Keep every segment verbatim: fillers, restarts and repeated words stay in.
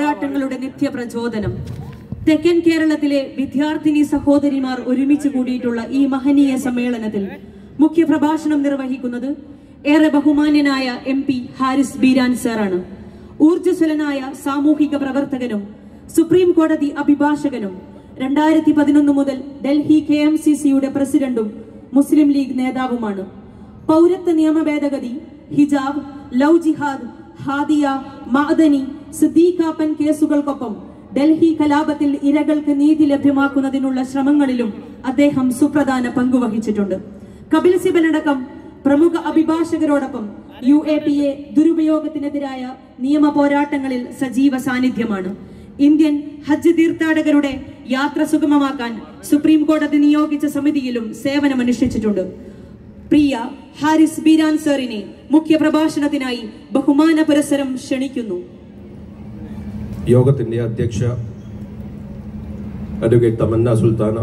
പോരാട്ടങ്ങളുടെ നിത്യപ്രചോദനം. തെക്കൻ കേരളത്തിലെ വിദ്യാർത്ഥിനി സഹോദരിമാർ ഒരുമിച്ച് കൂടിയിട്ടുള്ള ഈ മഹനീയ സമ്മേളനത്തിൽ മുഖ്യപ്രഭാഷണം നിർവഹിക്കുന്നത് ഏറെ ബഹുമാന്യനായ എം പി ഹാരിസ് ബീരാൻ സാറാണ്. ഊർജ്ജസ്വലനായ സാമൂഹിക പ്രവർത്തകനും സുപ്രീം കോടതി അഭിഭാഷകനും രണ്ടായിരത്തി പതിനൊന്ന് മുതൽ ഡൽഹി കെ എം സി സിയുടെ പ്രസിഡന്റും മുസ്ലിം ലീഗ് നേതാവുമാണ്. പൗരത്വ നിയമ ഭേദഗതി, ഹിജാബ്, ലവ് ജിഹാദ്, ഹാദിയ, മഅദനി, സിദ്ദീഖാപ്പൻ കേസുകൾക്കൊപ്പം ഡൽഹി കലാപത്തിൽ ഇരകൾക്ക് നീതി ലഭ്യമാക്കുന്നതിനുള്ള ശ്രമങ്ങളിലും അദ്ദേഹം സുപ്രധാന പങ്കുവഹിച്ചിട്ടുണ്ട്. കപിൽ സിബലടക്കം പ്രമുഖ അഭിഭാഷകരോടൊപ്പം യു എ പി എ ദുരുപയോഗത്തിനെതിരായ നിയമ പോരാട്ടങ്ങളിൽ സജീവ സാന്നിധ്യമാണ്. ഇന്ത്യൻ ഹജ്ജ് തീർത്ഥാടകരുടെ യാത്ര സുഗമമാക്കാൻ സുപ്രീം കോടതി നിയോഗിച്ച സമിതിയിലും സേവനമനുഷ്ഠിച്ചിട്ടുണ്ട്. പ്രിയ ഹാരിസ് ബീരാൻ സാറിനെ മുഖ്യ പ്രഭാഷണത്തിനായി ബഹുമാന പുരസ്സരം ക്ഷണിക്കുന്നു. യോഗത്തിന്റെ അധ്യക്ഷ അഡ്വക്കേറ്റ് തമന്ന സുൽത്താന,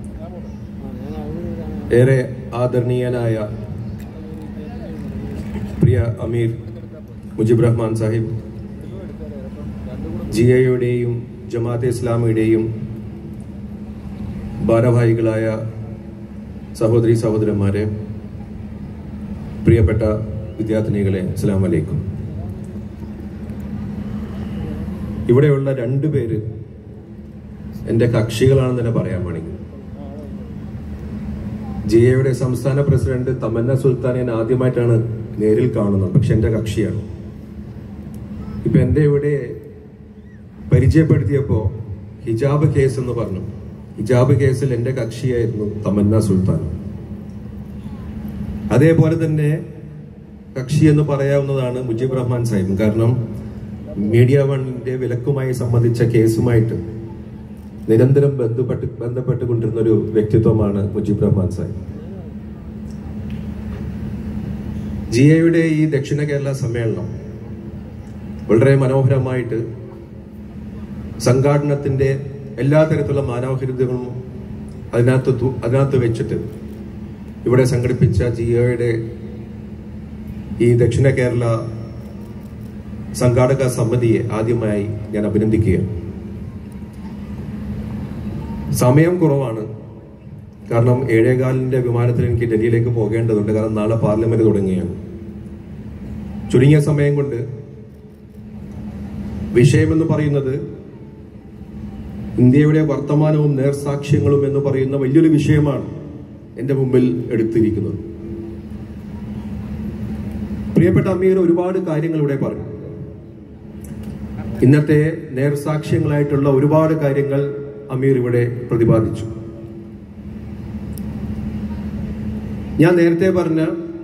ഏറെ ആദരണീയനായ പ്രിയ അമീർ മുജിബ് റഹ്മാൻ സാഹിബ്, ജി എയുടെയും ജമാഅത്തെ ഇസ്ലാമിയുടെയും ഭാരവാഹികളായ സഹോദരി സഹോദരന്മാരെ, പ്രിയപ്പെട്ട വിദ്യാർത്ഥിനികളെ, അസ്സലാമു അലൈക്കും. ഇവിടെയുള്ള രണ്ടുപേര് എൻ്റെ കക്ഷികളാണെന്ന് തന്നെ പറയാൻ വേണമെങ്കിൽ, ജി എയുടെ സംസ്ഥാന പ്രസിഡന്റ് തമന്ന സുൽത്താനെ ഞാൻ ആദ്യമായിട്ടാണ് നേരിൽ കാണുന്നത്, പക്ഷെ എൻ്റെ കക്ഷിയാണ്. ഇപ്പൊ എൻ്റെ ഇവിടെ പരിചയപ്പെടുത്തിയപ്പോൾ ഹിജാബ് കേസ് എന്ന് പറഞ്ഞു. ഹിജാബ് കേസിൽ എൻ്റെ കക്ഷിയായിരുന്നു തമന്ന സുൽത്താൻ. അതേപോലെ തന്നെ കക്ഷി എന്ന് പറയാവുന്നതാണ് മുജീബ് റഹ്മാൻ സാഹിബ്. കാരണം മീഡിയ വണ്ണിന്റെ വിലക്കുമായി സംബന്ധിച്ച കേസുമായിട്ട് നിരന്തരം ബന്ധപ്പെട്ട് ബന്ധപ്പെട്ടുകൊണ്ടിരുന്ന ഒരു വ്യക്തിത്വമാണ് മുജീബ് റഹ്മാൻ സാഹിബ്. ജി എയുടെ ഈ ദക്ഷിണ കേരള സമ്മേളനം വളരെ മനോഹരമായിട്ട് സംഘാടനത്തിന്റെ എല്ലാ തരത്തിലുള്ള മാനവഹരിതകളും അതിനകത്ത് അതിനകത്ത് വെച്ചിട്ട് ഇവിടെ സംഘടിപ്പിച്ച ജി എയുടെ ഈ ദക്ഷിണ കേരള സംഘാടക സമിതിയെ ആദ്യമായി ഞാൻ അഭിനന്ദിക്കുകയാണ്. സമയം കുറവാണ്, കാരണം ഏഴേകാലിന്റെ വിമാനത്തിൽ എനിക്ക് ഡൽഹിയിലേക്ക് പോകേണ്ടതുണ്ട്. കാരണം നാളെ പാർലമെന്റ് തുടങ്ങുകയാണ്. ചുരുങ്ങിയ സമയം കൊണ്ട് വിഷയമെന്ന് പറയുന്നത് ഇന്ത്യയുടെ വർത്തമാനവും നേർസാക്ഷ്യങ്ങളും എന്ന് പറയുന്ന വലിയൊരു വിഷയമാണ് എന്റെ മുമ്പിൽ എടുത്തിരിക്കുന്നത്. പ്രിയപ്പെട്ട അമീർ ഒരുപാട് കാര്യങ്ങൾ ഇവിടെ പറഞ്ഞു. ഇന്നത്തെ നേർസാക്ഷ്യങ്ങളായിട്ടുള്ള ഒരുപാട് കാര്യങ്ങൾ അമീർ ഇവിടെ പ്രതിപാദിച്ചു. ഞാൻ നേരത്തെ പറഞ്ഞ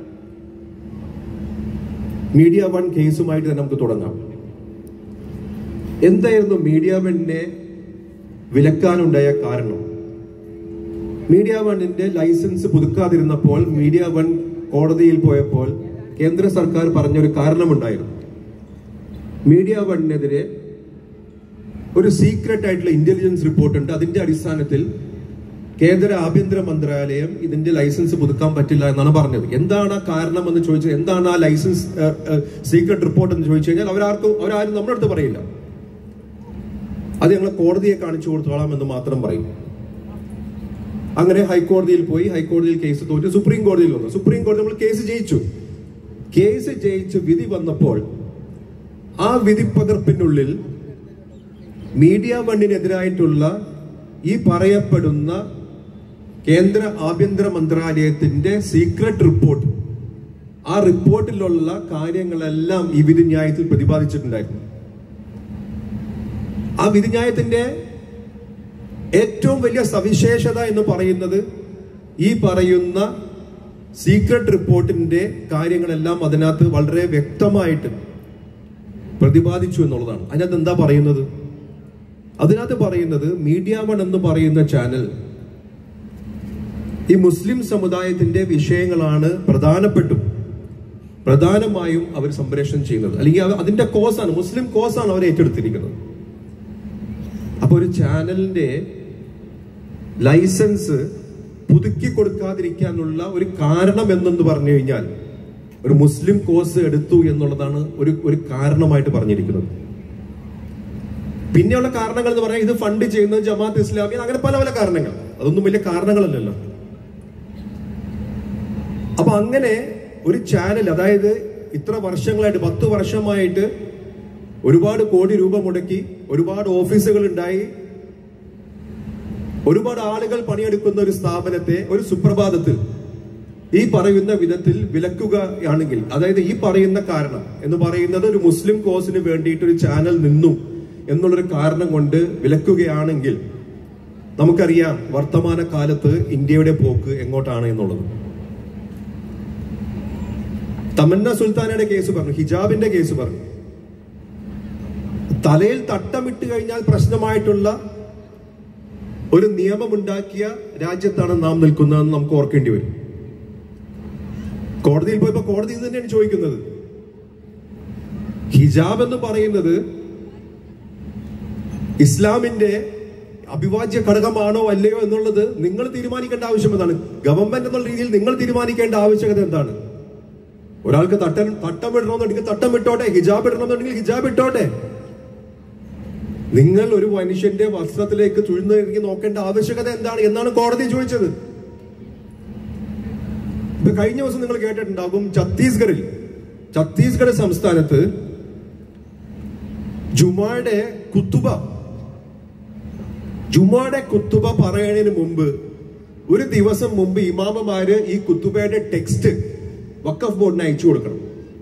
മീഡിയ വൺ കേസുമായിട്ട് തന്നെ നമുക്ക് തുടങ്ങാം. എന്തായിരുന്നു മീഡിയ വണ്ണിനെ വിലക്കാനുണ്ടായ കാരണം? മീഡിയ വണ്ണിന്റെ ലൈസൻസ് പുതുക്കാതിരുന്നപ്പോൾ മീഡിയ വൺ കോടതിയിൽ പോയപ്പോൾ കേന്ദ്ര സർക്കാർ പറഞ്ഞൊരു കാരണമുണ്ടായിരുന്നു. മീഡിയ വണ്ണിനെതിരെ ഒരു സീക്രട്ട് ആയിട്ടുള്ള ഇന്റലിജൻസ് റിപ്പോർട്ട് ഉണ്ട്. അതിന്റെ അടിസ്ഥാനത്തിൽ കേന്ദ്ര ആഭ്യന്തര മന്ത്രാലയം ഇതിന്റെ ലൈസൻസ് പുതുക്കാൻ പറ്റില്ല എന്നാണ് പറഞ്ഞത്. എന്താണ് ആ കാരണം എന്ന് ചോദിച്ചത്, എന്താണ് ആ ലൈസൻസ് സീക്രട്ട് റിപ്പോർട്ട് എന്ന് ചോദിച്ചു കഴിഞ്ഞാൽ അവരാർക്കും അവരാരും നമ്മുടെ അടുത്ത് പറയില്ല. അത് ഞങ്ങൾ കോടതിയെ കാണിച്ചു കൊടുത്തോളാം എന്ന് മാത്രം പറയും. അങ്ങനെ ഹൈക്കോടതിയിൽ പോയി, ഹൈക്കോടതിയിൽ കേസ് തോറ്റ് സുപ്രീം കോടതിയിൽ വന്നു. സുപ്രീം കോടതി നമ്മൾ കേസ് ജയിച്ചു. കേസ് ജയിച്ച് വിധി വന്നപ്പോൾ ആ വിധിപ്പകർപ്പിനുള്ളിൽ മീഡിയ വണ്ണിനെതിരായിട്ടുള്ള ഈ പറയപ്പെടുന്ന കേന്ദ്ര ആഭ്യന്തര മന്ത്രാലയത്തിന്റെ സീക്രട്ട് റിപ്പോർട്ട്, ആ റിപ്പോർട്ടിലുള്ള കാര്യങ്ങളെല്ലാം ഈ വിധിന്യായത്തിൽ പ്രതിപാദിച്ചിട്ടുണ്ടായിരുന്നു. ആ വിധിന്യായത്തിന്റെ ഏറ്റവും വലിയ സവിശേഷത എന്ന് പറയുന്നത് ഈ പറയുന്ന സീക്രട്ട് റിപ്പോർട്ടിന്റെ കാര്യങ്ങളെല്ലാം അതിനകത്ത് വളരെ വ്യക്തമായിട്ട് പ്രതിപാദിച്ചു എന്നുള്ളതാണ്. അതിനകത്ത് എന്താ പറയുന്നത്? അതിനകത്ത് പറയുന്നത് മീഡിയ വൺ എന്ന് പറയുന്ന ചാനൽ ഈ മുസ്ലിം സമുദായത്തിന്റെ വിഷയങ്ങളാണ് പ്രധാനപ്പെട്ടും പ്രധാനമായും അവർ സംപ്രേഷണം ചെയ്യുന്നത്. അല്ലെങ്കിൽ അതിന്റെ കോസാണ്, മുസ്ലിം കോസാണ് അവർ ഏറ്റെടുത്തിരിക്കുന്നത്. അപ്പൊ ഒരു ചാനലിന്റെ ലൈസൻസ് പുതുക്കി കൊടുക്കാതിരിക്കാനുള്ള ഒരു കാരണം എന്നെന്ന് പറഞ്ഞു കഴിഞ്ഞാൽ ഒരു മുസ്ലിം കോഴ്സ് എടുത്തു എന്നുള്ളതാണ് ഒരു ഒരു കാരണമായിട്ട് പറഞ്ഞിരിക്കുന്നത്. പിന്നെയുള്ള കാരണങ്ങൾ എന്ന് പറഞ്ഞാൽ ഇത് ഫണ്ട് ചെയ്യുന്നത് ജമാഅത്ത് ഇസ്ലാമി, അങ്ങനെ പല പല കാരണങ്ങൾ. അതൊന്നും വലിയ കാരണങ്ങളല്ലല്ലോ. അപ്പൊ അങ്ങനെ ഒരു ചാനൽ, അതായത് ഇത്ര വർഷങ്ങളായിട്ട് പത്ത് വർഷമായിട്ട് ഒരുപാട് കോടി രൂപ മുടക്കി, ഒരുപാട് ഓഫീസുകൾ ഉണ്ടായി, ഒരുപാട് ആളുകൾ പണിയെടുക്കുന്ന ഒരു സ്ഥാപനത്തെ ഒരു സുപ്രഭാതത്തിൽ ഈ പറയുന്ന വിധത്തിൽ വിലക്കുകയാണെങ്കിൽ, അതായത് ഈ പറയുന്ന കാരണം എന്ന് പറയുന്നത് ഒരു മുസ്ലിം കോസിന് വേണ്ടിയിട്ട് ഒരു ചാനൽ നിന്നു എന്നുള്ളൊരു കാരണം കൊണ്ട് വിലക്കുകയാണെങ്കിൽ നമുക്കറിയാം വർത്തമാന കാലത്ത് ഇന്ത്യയുടെ പോക്ക് എങ്ങോട്ടാണ് എന്നുള്ളത്. തമന്ന സുൽത്താനയുടെ കേസ് പറഞ്ഞു, ഹിജാബിന്റെ കേസ് പറഞ്ഞു. തലയിൽ തട്ടമിട്ട് കഴിഞ്ഞാൽ പ്രശ്നമായിട്ടുള്ള ഒരു നിയമമുണ്ടാക്കിയ രാജ്യത്താണ് നാം നിൽക്കുന്നതെന്ന് നമുക്ക് ഓർക്കേണ്ടി വരും. കോടതിയിൽ പോയപ്പോ കോടതി ഇത് തന്നെയാണ് ചോദിക്കുന്നത്. ഹിജാബ് എന്ന് പറയുന്നത് ഇസ്ലാമിന്റെ അവിഭാജ്യ ഘടകമാണോ അല്ലയോ എന്നുള്ളത് നിങ്ങൾ തീരുമാനിക്കേണ്ട ആവശ്യം എന്താണ്? ഗവൺമെന്റ് എന്നുള്ള രീതിയിൽ നിങ്ങൾ തീരുമാനിക്കേണ്ട ആവശ്യകത എന്താണ്? ഒരാൾക്ക് തട്ടം തട്ടം ഇടണമെന്നുണ്ടെങ്കിൽ തട്ടം ഇട്ടോട്ടെ, ഹിജാബ് ഇടണമെന്നുണ്ടെങ്കിൽ ഹിജാബ് ഇട്ടോട്ടെ. നിങ്ങൾ ഒരു മനുഷ്യന്റെ വസ്ത്രത്തിലേക്ക് ചുഴ്ന്നിറങ്ങി നോക്കേണ്ട ആവശ്യകത എന്താണ് എന്നാണ് കോടതി ചോദിച്ചത്. ഇപ്പൊ കഴിഞ്ഞ ദിവസം നിങ്ങൾ കേട്ടിട്ടുണ്ടാകും, ഛത്തീസ്ഗഡിൽ ഛത്തീസ്ഗഡ് സംസ്ഥാനത്ത് ജുമായുടെ കുത്തുബ ജുമായുടെ കുത്തുബ പറയുന്നതിന് മുമ്പ് ഒരു ദിവസം മുമ്പ് ഇമാമമാര് ഈ കുത്തുബയുടെ ടെക്സ്റ്റ് വഖഫ് ബോർഡിന് അയച്ചു കൊടുക്കണം.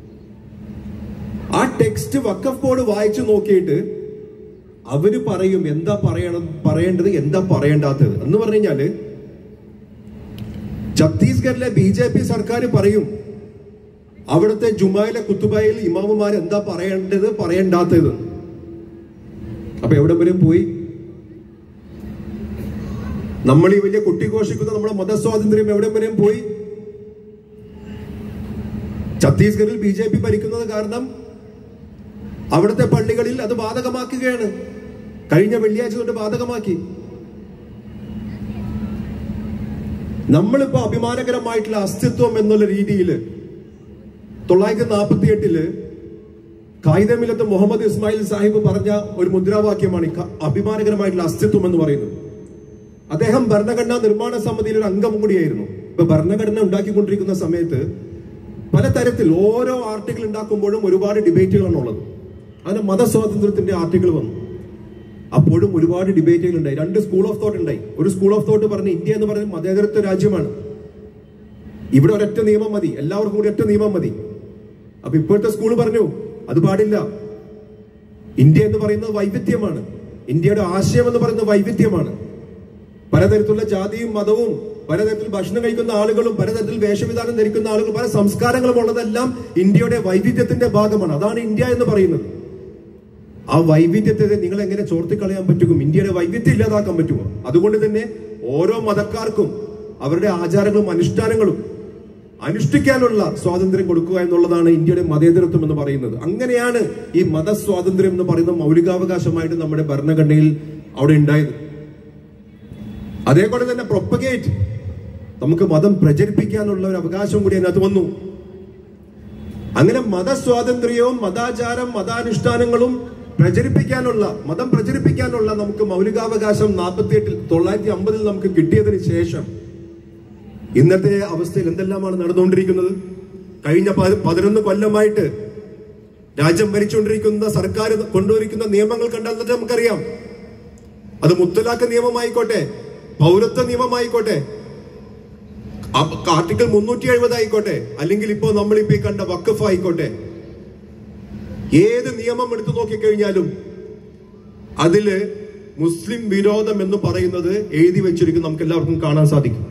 ആ ടെക്സ്റ്റ് വഖഫ് ബോർഡ് വായിച്ചു നോക്കിയിട്ട് അവര് പറയും എന്താ പറയണം പറയേണ്ടത് എന്താ പറയേണ്ടാത്തത് എന്ന് പറഞ്ഞു കഴിഞ്ഞാല് ഛത്തീസ്ഗഡിലെ ബി ജെ പി സർക്കാർ പറയും അവിടുത്തെ ജുമായിലെ കുത്തുബയിൽ ഇമാമുമാർ എന്താ പറയേണ്ടത് പറയേണ്ടാത്തത്. അപ്പൊ എവിടെ വരെയും പോയി? നമ്മൾ ഈ വലിയ കുട്ടിഘോഷിക്കുന്ന നമ്മുടെ മതസ്വാതന്ത്ര്യം എവിടെ വരെയും പോയി? ഛത്തീസ്ഗഡിൽ ബി ജെ പി ഭരിക്കുന്നത് കാരണം അവിടുത്തെ പള്ളികളിൽ അത് ബാധകമാക്കുകയാണ്. കഴിഞ്ഞ വെള്ളിയാഴ്ച തൊട്ട് ബാധകമാക്കി. നമ്മളിപ്പോ അഭിമാനകരമായിട്ടുള്ള അസ്തിത്വം എന്നുള്ള രീതിയിൽ തൊള്ളായിരത്തി നാൽപ്പത്തി എട്ടില് കായിദമില്ലത്ത് മുഹമ്മദ് ഇസ്മായിൽ സാഹിബ് പറഞ്ഞ ഒരു മുദ്രാവാക്യമാണ് അഭിമാനകരമായിട്ടുള്ള അസ്തിത്വം എന്ന് പറയുന്നത്. അദ്ദേഹം ഭരണഘടനാ നിർമ്മാണ സമിതിയിൽ ഒരു അംഗം കൂടിയായിരുന്നു. ഇപ്പൊ ഭരണഘടന ഉണ്ടാക്കിക്കൊണ്ടിരിക്കുന്ന സമയത്ത് പലതരത്തിൽ ഓരോ ആർട്ടിക്കിൾ ഉണ്ടാക്കുമ്പോഴും ഒരുപാട് ഡിബേറ്റുകളാണ് ഉള്ളത്. അങ്ങനെ മതസ്വാതന്ത്ര്യത്തിന്റെ ആർട്ടിക്കിൾ വന്നു. അപ്പോഴും ഒരുപാട് ഡിബേറ്റുകൾ ഉണ്ടായി. രണ്ട് സ്കൂൾ ഓഫ് തോട്ട് ഉണ്ടായി. ഒരു സ്കൂൾ ഓഫ് തോട്ട് പറഞ്ഞ് ഇന്ത്യ എന്ന് പറയുന്നത് മതേതരത്വ രാജ്യമാണ്, ഇവിടെ ഒരൊറ്റ നിയമം മതി, എല്ലാവർക്കും കൂടി ഒറ്റ നിയമം മതി. അപ്പൊ ഇപ്പോഴത്തെ സ്കൂൾ പറഞ്ഞു അത് പാടില്ല, ഇന്ത്യ എന്ന് പറയുന്നത് വൈവിധ്യമാണ്, ഇന്ത്യയുടെ ആശയം എന്ന് പറയുന്നത് വൈവിധ്യമാണ്. പലതരത്തിലുള്ള ജാതിയും മതവും പലതരത്തിൽ ഭക്ഷണം കഴിക്കുന്ന ആളുകളും പലതരത്തിൽ വേഷവിധാനം ധരിക്കുന്ന ആളുകളും പല സംസ്കാരങ്ങളും ഉള്ളതെല്ലാം ഇന്ത്യയുടെ വൈവിധ്യത്തിന്റെ ഭാഗമാണ്. അതാണ് ഇന്ത്യ എന്ന് പറയുന്നത്. ആ വൈവിധ്യത്തെ നിങ്ങൾ എങ്ങനെ ചോർത്തിക്കളയാൻ പറ്റും? ഇന്ത്യയുടെ വൈവിധ്യം ഇല്ലാതാക്കാൻ പറ്റുമോ? അതുകൊണ്ട് തന്നെ ഓരോ മതക്കാർക്കും അവരുടെ ആചാരങ്ങളും അനുഷ്ഠാനങ്ങളും അനുഷ്ഠിക്കാനുള്ള സ്വാതന്ത്ര്യം കൊടുക്കുക എന്നുള്ളതാണ് ഇന്ത്യയുടെ മതേതരത്വം എന്ന് പറയുന്നത്. അങ്ങനെയാണ് ഈ മതസ്വാതന്ത്ര്യം എന്ന് പറയുന്ന മൗലികാവകാശമായിട്ട് നമ്മുടെ ഭരണഘടനയിൽ അവിടെ ഉണ്ടായത്. അതേപോലെ തന്നെ പ്രൊപ്പഗേറ്റ്, നമുക്ക് മതം പ്രചരിപ്പിക്കാനുള്ള ഒരു അവകാശം കൂടി അതിനകത്ത് വന്നു. അങ്ങനെ മതസ്വാതന്ത്ര്യവും മതാചാരം മതാനുഷ്ഠാനങ്ങളും പ്രചരിപ്പിക്കാനുള്ള മതം പ്രചരിപ്പിക്കാനുള്ള നമുക്ക് മൗലികാവകാശം നാൽപ്പത്തി എട്ടിൽ തൊള്ളായിരത്തി അമ്പതിൽ നമുക്ക് കിട്ടിയതിന് ശേഷം ഇന്നത്തെ അവസ്ഥയിൽ എന്തെല്ലാമാണ് നടന്നുകൊണ്ടിരിക്കുന്നത്? കഴിഞ്ഞ പതിനൊന്ന് കൊല്ലമായിട്ട് രാജ്യം ഭരിച്ചുകൊണ്ടിരിക്കുന്ന സർക്കാർ കൊണ്ടുവരിക്കുന്ന നിയമങ്ങൾ കണ്ടാൽ നമുക്കറിയാം. അത് മുത്തലാഖ് നിയമമായിക്കോട്ടെ, പൗരത്വ നിയമമായിക്കോട്ടെ, ആർട്ടിക്കിൾ മുന്നൂറ്റി എഴുപത് ആയിക്കോട്ടെ, അല്ലെങ്കിൽ ഇപ്പോ നമ്മളിപ്പോ കണ്ട വഖഫ് ആയിക്കോട്ടെ, ഏത് നിയമം എടുത്തു നോക്കിക്കഴിഞ്ഞാലും അതില് മുസ്ലിം വിരോധം എന്ന് പറയുന്നത് എഴുതി വെച്ചിരിക്കും, നമുക്ക് എല്ലാവർക്കും കാണാൻ സാധിക്കും.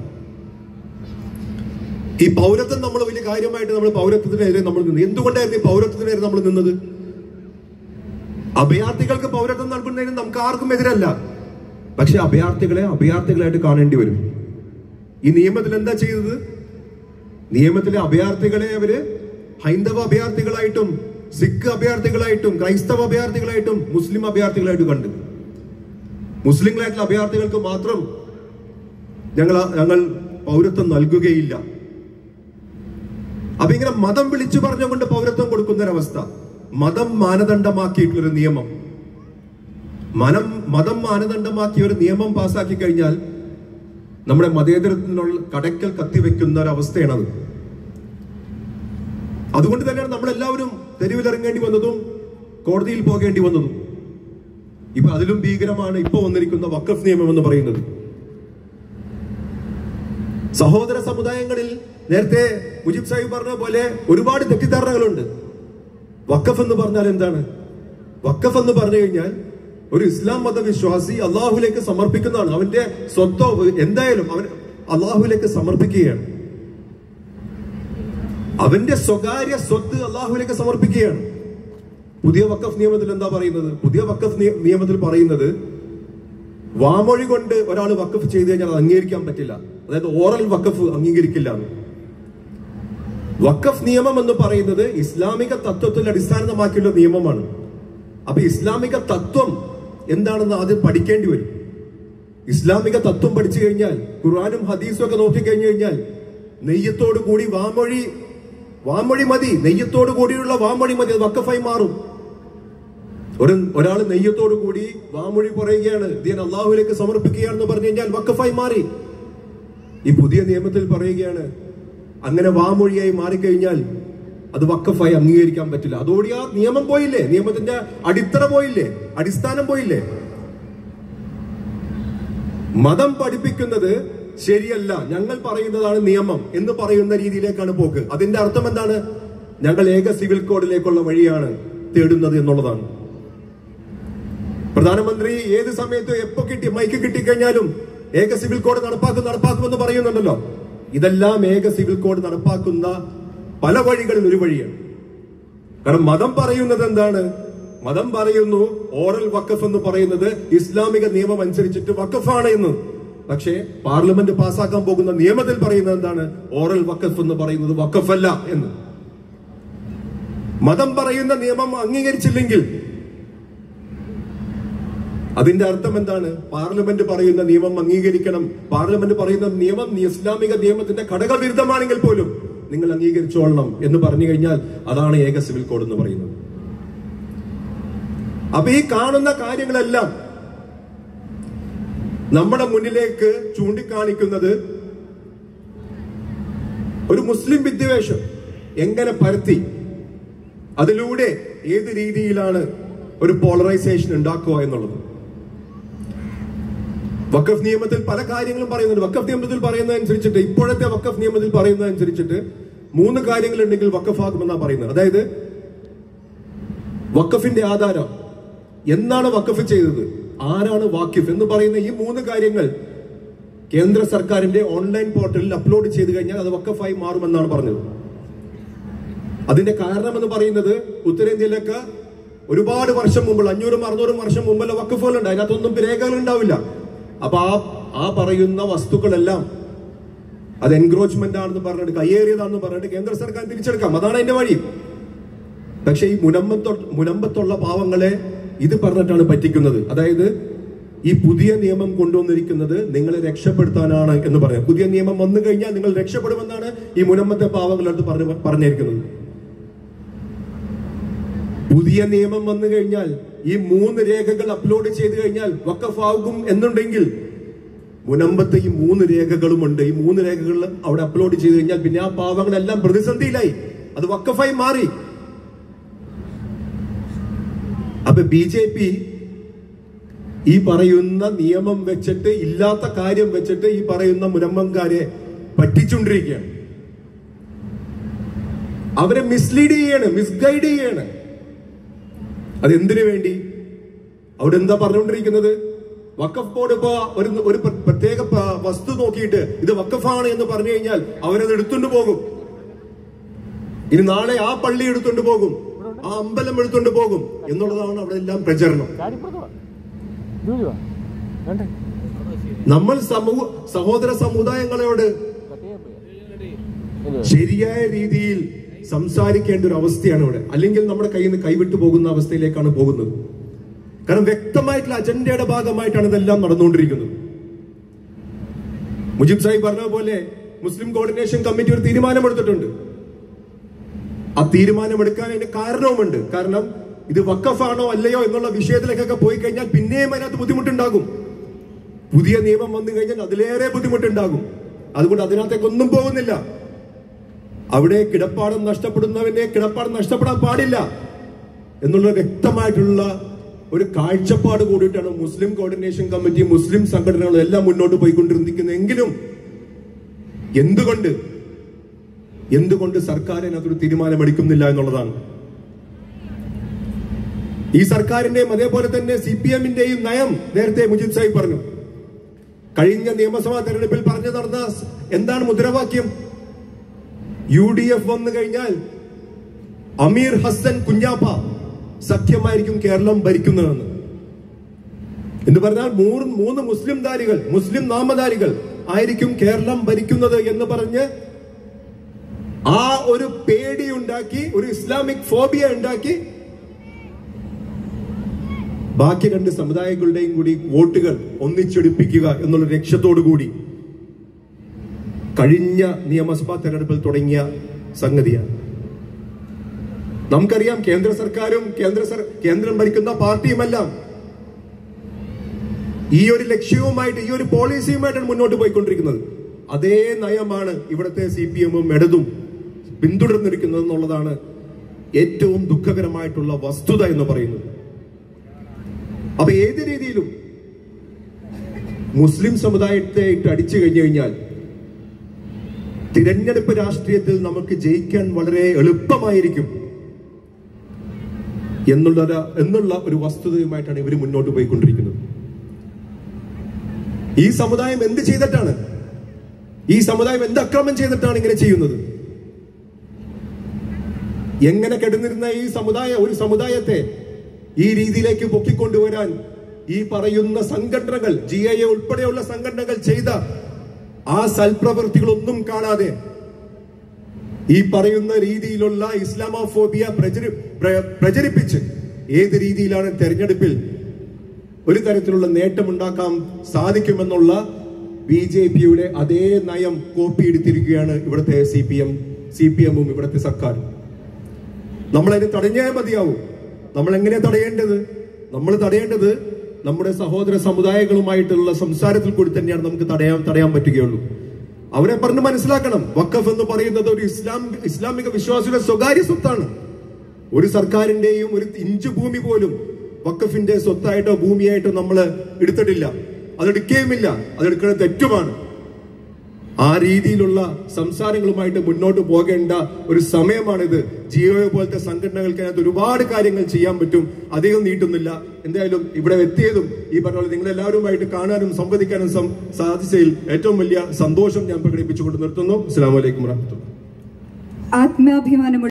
ഈ പൗരത്വം നമ്മൾ വലിയ കാര്യമായിട്ട് നമ്മൾ പൗരത്വത്തിനെതിരെ നമ്മൾ നിന്ന്. എന്തുകൊണ്ടായിരുന്നു ഈ പൗരത്വത്തിനെതിരെ നമ്മൾ നിന്നത്? അഭയാർത്ഥികൾക്ക് പൗരത്വം നൽകുന്നതിന് നമുക്ക് ആർക്കും എതിരല്ല. പക്ഷെ അഭയാർത്ഥികളെ അഭയാർത്ഥികളായിട്ട് കാണേണ്ടി വരും. ഈ നിയമത്തിൽ എന്താ ചെയ്തത്? നിയമത്തിലെ അഭയാർത്ഥികളെ അവര് ഹൈന്ദവ അഭയാർത്ഥികളായിട്ടും സിഖ് അഭയാർത്ഥികളായിട്ടും ക്രൈസ്തവ അഭയാർത്ഥികളായിട്ടും മുസ്ലിം അഭയാർത്ഥികളായിട്ടും കണ്ടു. മുസ്ലിങ്ങളായിട്ടുള്ള അഭയാർത്ഥികൾക്ക് മാത്രം ഞങ്ങൾ ഞങ്ങൾ പൗരത്വം നൽകുകയില്ല. അപ്പൊ ഇങ്ങനെ മതം വിളിച്ചു പറഞ്ഞുകൊണ്ട് പൗരത്വം കൊടുക്കുന്ന ഒരവസ്ഥ, മതം മാനദണ്ഡമാക്കിയിട്ടുള്ളൊരു നിയമം. മനം മതം മാനദണ്ഡമാക്കിയ ഒരു നിയമം പാസാക്കി കഴിഞ്ഞാൽ നമ്മുടെ മതേതരത്തിനുള്ള കടക്കൽ കത്തിവെക്കുന്ന ഒരു അവസ്ഥയാണത്. അതുകൊണ്ട് തന്നെയാണ് നമ്മളെല്ലാവരും തെരുവിലിറങ്ങേണ്ടി വന്നതും കോടതിയിൽ പോകേണ്ടി വന്നതും. ഇപ്പൊ അതിലും ഭീകരമാണ് ഇപ്പൊ വന്നിരിക്കുന്ന വഖഫ് നിയമം എന്ന് പറയുന്നത്. സഹോദര സമുദായങ്ങളിൽ നേരത്തെ മുജീബ് സാഹിബ് പറഞ്ഞ പോലെ ഒരുപാട് തെറ്റിദ്ധാരണകളുണ്ട്. വഖഫ് എന്ന് പറഞ്ഞാൽ എന്താണ്? വഖഫ് എന്ന് പറഞ്ഞു കഴിഞ്ഞാൽ ഒരു ഇസ്ലാം മതവിശ്വാസി അള്ളാഹുലേക്ക് സമർപ്പിക്കുന്നതാണ്. അവന്റെ സ്വത്തോ എന്തായാലും അവൻ അള്ളാഹുലേക്ക് സമർപ്പിക്കുകയാണ്. അവന്റെ സ്വകാര്യ സ്വത്ത് അള്ളാഹുലേക്ക് സമർപ്പിക്കുകയാണ്. പുതിയ വഖഫ് നിയമത്തിൽ എന്താ പറയുന്നത്? പുതിയ വഖഫ് നിയമത്തിൽ പറയുന്നത് വാമൊഴി കൊണ്ട് ഒരാൾ വഖഫ് ചെയ്തു കഴിഞ്ഞാൽ അത് അംഗീകരിക്കാൻ പറ്റില്ല. അതായത് ഓറൽ വഖഫ് അംഗീകരിക്കില്ല. വഖഫ് നിയമം എന്ന് പറയുന്നത് ഇസ്ലാമിക തത്വത്തിൽ അടിസ്ഥാനമാക്കിയുള്ള നിയമമാണ്. അപ്പൊ ഇസ്ലാമിക തത്വം എന്താണെന്ന് ആദ്യം പഠിക്കേണ്ടി വരും. ഇസ്ലാമിക തത്വം പഠിച്ചു കഴിഞ്ഞാൽ ഖുർആനും ഹദീസും ഒക്കെ നോക്കിക്കഴിഞ്ഞു കഴിഞ്ഞാൽ നെയ്യത്തോടു കൂടി വാമൊഴി വാമൊഴി മതി, നെയ്യത്തോടു കൂടിയുള്ള വാമൊഴി മതി, അത് വഖഫായി മാറും. ഒരു ഒരാൾ നെയ്യത്തോടു കൂടി വാമൊഴി പറയുകയാണ്, ഞാൻ അള്ളാഹുലേക്ക് സമർപ്പിക്കുകയാണെന്ന് പറഞ്ഞു കഴിഞ്ഞാൽ വഖഫായി മാറി. ഈ പുതിയ നിയമത്തിൽ പറയുകയാണ് അങ്ങനെ വാമൊഴിയായി മാറിക്കഴിഞ്ഞാൽ അത് വഖഫായി അംഗീകരിക്കാൻ പറ്റില്ല. അതോടെ ആ നിയമം പോയില്ലേ, നിയമത്തിന്റെ അടിത്തറ പോയില്ലേ, അടിസ്ഥാനം പോയില്ലേ. മതം പഠിപ്പിക്കുന്നത് ശരിയല്ല, ഞങ്ങൾ പറയുന്നതാണ് നിയമം എന്ന് പറയുന്ന രീതിയിലേക്കാണ് പോക്ക്. അതിന്റെ അർത്ഥം എന്താണ്? ഞങ്ങൾ ഏക സിവിൽ കോഡിലേക്കുള്ള വഴിയാണ് തേടുന്നത് എന്നുള്ളതാണ്. പ്രധാനമന്ത്രി ഏത് സമയത്ത് എപ്പോ കിട്ടി മൈക്ക് കിട്ടിക്കഴിഞ്ഞാലും ഏക സിവിൽ കോഡ് നടപ്പാക്കും നടപ്പാക്കുമെന്ന് പറയുന്നുണ്ടല്ലോ. ഇതെല്ലാം ഏക സിവിൽ കോഡ് നടപ്പാക്കുന്ന പല വഴികളിൽ ഒരു വഴിയാണ്. കാരണം മതം പറയുന്നത് എന്താണ്? മതം പറയുന്നു ഓറൽ വഖഫ് എന്ന് പറയുന്നത് ഇസ്ലാമിക നിയമം അനുസരിച്ചിട്ട് വഖഫാണ് എന്ന്. പക്ഷേ പാർലമെന്റ് പാസ്സാക്കാൻ പോകുന്ന നിയമത്തിൽ പറയുന്നത് എന്താണ്? ഓറൽ വഖഫ് എന്ന് പറയുന്നത് വഖഫല്ല എന്ന്. മതം പറയുന്ന നിയമം അംഗീകരിച്ചില്ലെങ്കിൽ അതിന്റെ അർത്ഥം എന്താണ്? പാർലമെന്റ് പറയുന്ന നിയമം അംഗീകരിക്കണം. പാർലമെന്റ് പറയുന്ന നിയമം ഇസ്ലാമിക നിയമത്തിന്റെ ഘടകവിരുദ്ധമാണെങ്കിൽ പോലും നിങ്ങൾ അംഗീകരിച്ചോളണം എന്ന് പറഞ്ഞു കഴിഞ്ഞാൽ അതാണ് ഏക സിവിൽ കോഡ് എന്ന് പറയുന്നത്. അപ്പൊ ഈ കാണുന്ന കാര്യങ്ങളെല്ലാം നമ്മുടെ മുന്നിലേക്ക് ചൂണ്ടിക്കാണിക്കുന്നത് ഒരു മുസ്ലിം വിദ്വേഷം എങ്ങനെ പരത്തി അതിലൂടെ ഏത് രീതിയിലാണ് ഒരു പോളറൈസേഷൻ ഉണ്ടാക്കുക എന്നുള്ളത്. വഖഫ് നിയമത്തിൽ പല കാര്യങ്ങളും പറയുന്നുണ്ട്. വഖഫ് നിയമത്തിൽ പറയുന്നതനുസരിച്ചിട്ട് ഇപ്പോഴത്തെ വഖഫ് നിയമത്തിൽ പറയുന്നതനുസരിച്ചിട്ട് മൂന്ന് കാര്യങ്ങൾ ഉണ്ടെങ്കിൽ വഖഫാകുമെന്നാണ് പറയുന്നത്. അതായത് വഖഫിന്റെ ആധാരം, എന്നാണ് വഖഫ് ചെയ്തത്, ആരാണ് വാക്കിഫ് എന്ന് പറയുന്ന ഈ മൂന്ന് കാര്യങ്ങൾ കേന്ദ്ര സർക്കാരിന്റെ ഓൺലൈൻ പോർട്ടലിൽ അപ്ലോഡ് ചെയ്ത് കഴിഞ്ഞാൽ അത് വഖഫായി മാറുമെന്നാണ് പറഞ്ഞത്. അതിന്റെ കാരണം എന്ന് പറയുന്നത് ഉത്തരേന്ത്യയിലൊക്കെ ഒരുപാട് വർഷം മുമ്പുള്ള അഞ്ഞൂറും അറുന്നൂറും വർഷം മുമ്പുള്ള വഖഫുകളുണ്ട്. അതിനകത്തൊന്നും രേഖകൾ ഉണ്ടാവില്ല. അപ്പൊ ആ ആ പറയുന്ന വസ്തുക്കളെല്ലാം അത് എൻക്രോച്ച്മെന്റ് ആണെന്ന് പറഞ്ഞിട്ട് കയ്യേറിയതാണെന്ന് പറഞ്ഞിട്ട് കേന്ദ്ര സർക്കാർ തിരിച്ചെടുക്കാം. അതാണ് അതിന്റെ വഴി. പക്ഷെ ഈ മുനമ്പത്തോ മുനമ്പത്തുള്ള പാവങ്ങളെ ഇത് പറഞ്ഞിട്ടാണ് പറ്റിക്കുന്നത്. അതായത് ഈ പുതിയ നിയമം കൊണ്ടുവന്നിരിക്കുന്നത് നിങ്ങളെ രക്ഷപ്പെടുത്താനാണ് എന്ന് പറയാം. പുതിയ നിയമം വന്നു കഴിഞ്ഞാൽ നിങ്ങൾ രക്ഷപ്പെടുമെന്നാണ് ഈ മുനമ്പത്തെ പാവങ്ങളടുത്ത് പറഞ്ഞു പറഞ്ഞിരിക്കുന്നത്. പുതിയ നിയമം വന്നു കഴിഞ്ഞാൽ ഈ മൂന്ന് രേഖകൾ അപ്ലോഡ് ചെയ്ത് കഴിഞ്ഞാൽ വഖഫാകും എന്നുണ്ടെങ്കിൽ മുനമ്പത്ത് ഈ മൂന്ന് രേഖകളുമുണ്ട്. ഈ മൂന്ന് രേഖകൾ അവിടെ അപ്ലോഡ് ചെയ്ത് കഴിഞ്ഞാൽ പിന്നെ ആ പാവങ്ങളെല്ലാം പ്രതിസന്ധിയിലായി, അത് വഖഫായി മാറി. അപ്പൊ ബി ജെ പി ഈ പറയുന്ന നിയമം വെച്ചിട്ട് ഇല്ലാത്ത കാര്യം വെച്ചിട്ട് ഈ പറയുന്ന മുനമ്പംകാരെ പറ്റിച്ചുകൊണ്ടിരിക്കുകയാണ്. അവരെ മിസ്ലീഡ് ചെയ്യാണ്, മിസ്ഗൈഡ് ചെയ്യാണ്. അതെന്തിനു വേണ്ടി? അവിടെ എന്താ പറഞ്ഞുകൊണ്ടിരിക്കുന്നത്? വഖഫ് ബോർഡ് ഇപ്പൊ ഒരു ഒരു പ്രത്യേക വസ്തു നോക്കിയിട്ട് ഇത് വഖഫാണ് എന്ന് പറഞ്ഞു കഴിഞ്ഞാൽ അവരത് എടുത്തുകൊണ്ട് പോകും. ഇനി നാളെ ആ പള്ളി എടുത്തുകൊണ്ട് പോകും, ആ അമ്പലം എടുത്തുകൊണ്ട് പോകും എന്നുള്ളതാണ് അവിടെ എല്ലാം പ്രചരണം. നമ്മൾ സമൂഹ സഹോദര സമുദായങ്ങളോട് ശരിയായ രീതിയിൽ സംസാരിക്കേണ്ട ഒരു അവസ്ഥയാണ് ഇവിടെ. അല്ലെങ്കിൽ നമ്മുടെ കയ്യിൽ നിന്ന് കൈവിട്ടു പോകുന്ന അവസ്ഥയിലേക്കാണ് പോകുന്നത്. കാരണം വ്യക്തമായിട്ടുള്ള അജണ്ടയുടെ ഭാഗമായിട്ടാണ് ഇതെല്ലാം നടന്നുകൊണ്ടിരിക്കുന്നത്. മുജീബ് സാഹിബ് പറഞ്ഞ പോലെ മുസ്ലിം കോർഡിനേഷൻ കമ്മിറ്റി ഒരു തീരുമാനമെടുത്തിട്ടുണ്ട്. ആ തീരുമാനമെടുക്കാൻ അതിന്റെ കാരണവുമുണ്ട്. കാരണം ഇത് വഖഫാണോ അല്ലയോ എന്നുള്ള വിഷയത്തിലേക്കൊക്കെ പോയി കഴിഞ്ഞാൽ പിന്നെയും അതിനകത്ത് ബുദ്ധിമുട്ടുണ്ടാകും. പുതിയ നിയമം വന്നു കഴിഞ്ഞാൽ അതിലേറെ ബുദ്ധിമുട്ടുണ്ടാകും. അതുകൊണ്ട് അതിനകത്തേക്കൊന്നും പോകുന്നില്ല. അവിടെ കിടപ്പാടം നഷ്ടപ്പെടുന്നവന്റെ കിടപ്പാടം നഷ്ടപ്പെടാൻ പാടില്ല എന്നുള്ള വ്യക്തമായിട്ടുള്ള ഒരു കാഴ്ചപ്പാട് കൂടിയിട്ടാണ് മുസ്ലിം കോർഡിനേഷൻ കമ്മിറ്റി, മുസ്ലിം സംഘടനകളും എല്ലാം മുന്നോട്ട് പോയിക്കൊണ്ടിരിക്കുന്നതെങ്കിലും എന്തുകൊണ്ട് എന്തുകൊണ്ട് സർക്കാർ അതിനകത്തൊരു തീരുമാനമെടുക്കുന്നില്ല എന്നുള്ളതാണ്. ഈ സർക്കാരിന്റെയും അതേപോലെ തന്നെ സി പി എമ്മിന്റെയും നയം നേരത്തെ മുജീബ് സാഹിബ് പറഞ്ഞു. കഴിഞ്ഞ നിയമസഭാ തെരഞ്ഞെടുപ്പിൽ പറഞ്ഞു നടന്ന എന്താണ് മുദ്രാവാക്യം? യു ഡി എഫ് വന്നു കഴിഞ്ഞാൽ അമീർ ഹസൻ കുഞ്ഞാപ്പ സഖ്യമായിരിക്കും കേരളം ഭരിക്കുന്നതെന്ന്. എന്ന് പറഞ്ഞാൽ മൂന്ന് മൂന്ന് മുസ്ലിം ധാരികൾ, മുസ്ലിം നാമധാരികൾ ആയിരിക്കും കേരളം ഭരിക്കുന്നത് എന്ന് പറഞ്ഞ് ആ ഒരു പേടി ഉണ്ടാക്കി, ഒരു ഇസ്ലാമിക് ഫോബിയ ഉണ്ടാക്കി ബാക്കി രണ്ട് സമുദായങ്ങളുടെയും കൂടി വോട്ടുകൾ ഒന്നിച്ചെടുപ്പിക്കുക എന്നുള്ള ലക്ഷ്യത്തോടു കൂടി കഴിഞ്ഞ നിയമസഭാ തെരഞ്ഞെടുപ്പിൽ തുടങ്ങിയ സംഗതിയാണ്. നമുക്കറിയാം കേന്ദ്ര സർക്കാരും കേന്ദ്ര കേന്ദ്രം ഭരിക്കുന്ന പാർട്ടിയുമെല്ലാം ഈ ഒരു ലക്ഷ്യവുമായിട്ട്, ഈ ഒരു പോളിസിയുമായിട്ടാണ് മുന്നോട്ട് പോയിക്കൊണ്ടിരിക്കുന്നത്. അതേ നയമാണ് ഇവിടുത്തെ സി പി എമ്മും ഇടതും പിന്തുടർന്നിരിക്കുന്നത് എന്നുള്ളതാണ് ഏറ്റവും ദുഃഖകരമായിട്ടുള്ള വസ്തുത എന്ന് പറയുന്നത്. അപ്പൊ ഏത് രീതിയിലും മുസ്ലിം സമുദായത്തെ ഇട്ട് അടിച്ചു കഴിഞ്ഞു കഴിഞ്ഞാൽ തിരഞ്ഞെടുപ്പ് രാഷ്ട്രീയത്തിൽ നമുക്ക് ജയിക്കാൻ വളരെ എളുപ്പമായിരിക്കും എന്നുള്ള എന്നുള്ള ഒരു വസ്തുതയുമായിട്ടാണ് ഇവർ മുന്നോട്ട് പോയിക്കൊണ്ടിരിക്കുന്നത്. ഈ സമുദായം എന്ത് ചെയ്തിട്ടാണ്, ഈ സമുദായം എന്ത് അക്രമം ചെയ്തിട്ടാണ് ഇങ്ങനെ ചെയ്യുന്നത്? എങ്ങനെ കിടന്നിരുന്ന ഈ സമുദായ ഒരു സമുദായത്തെ ഈ രീതിയിലേക്ക് പൊക്കിക്കൊണ്ടുവരാൻ ഈ പറയുന്ന സംഘടനകൾ, ജി ഐ എ ഉൾപ്പെടെയുള്ള സംഘടനകൾ ചെയ്ത ആ സൽപ്രവൃത്തികളൊന്നും കാണാതെ ഈ പറയുന്ന രീതിയിലുള്ള ഇസ്ലാമോഫോബിയ പ്രചരി പ്രചരിപ്പിച്ച് ഏത് രീതിയിലാണ് തെരഞ്ഞെടുപ്പിൽ ഒരു തരത്തിലുള്ള നേട്ടമുണ്ടാക്കാൻ സാധിക്കുമെന്നുള്ള ബി ജെ പിയുടെ അതേ നയം കോപ്പി എടുത്തിരിക്കുകയാണ് ഇവിടുത്തെ C P M C P എമ്മും ഇവിടുത്തെ സർക്കാർ. നമ്മളതിനെ തടഞ്ഞേ മതിയാവും. നമ്മൾ എങ്ങനെ തടയേണ്ടത്? നമ്മൾ തടയേണ്ടത് നമ്മുടെ സഹോദര സമുദായങ്ങളുമായിട്ടുള്ള സംസാരത്തിൽ കൂടി തന്നെയാണ് നമുക്ക് തടയാൻ തടയാൻ പറ്റുകയുള്ളൂ. അവരെ പറഞ്ഞ് മനസ്സിലാക്കണം, വഖഫ് എന്ന് പറയുന്നത് ഒരു ഇസ്ലാം ഇസ്ലാമിക വിശ്വാസിയുടെ സ്വകാര്യ സ്വത്താണ്. ഒരു സർക്കാരിന്റെയും ഒരു ഇഞ്ച് ഭൂമി പോലും വഖഫിന്റെ സ്വത്തായിട്ടോ ഭൂമിയായിട്ടോ നമ്മൾ എടുത്തിട്ടില്ല, അതെടുക്കുകയുമില്ല. അതെടുക്കുന്നത് തെറ്റുമാണ്. ആ രീതിയിലുള്ള സംസാരങ്ങളുമായിട്ട് മുന്നോട്ട് പോകേണ്ട ഒരു സമയമാണിത്. ജിയോ പോലത്തെ സംഘടനകൾക്ക് അതിനകത്ത് ഒരുപാട് കാര്യങ്ങൾ ചെയ്യാൻ പറ്റും. അധികം നീട്ടുന്നില്ല. എന്തായാലും ഇവിടെ എത്തിയതും ഈ പറഞ്ഞ പോലെ നിങ്ങൾ എല്ലാവരുമായിട്ട് കാണാനും സംവദിക്കാനും സാധിച്ചതിൽ ഏറ്റവും വലിയ സന്തോഷം ഞാൻ പ്രകടിപ്പിച്ചുകൊണ്ട് നിർത്തുന്നു. അസ്സലാമു അലൈക്കും വറഹ്മത്തുള്ളാഹി. ആത്മാഭിമാനം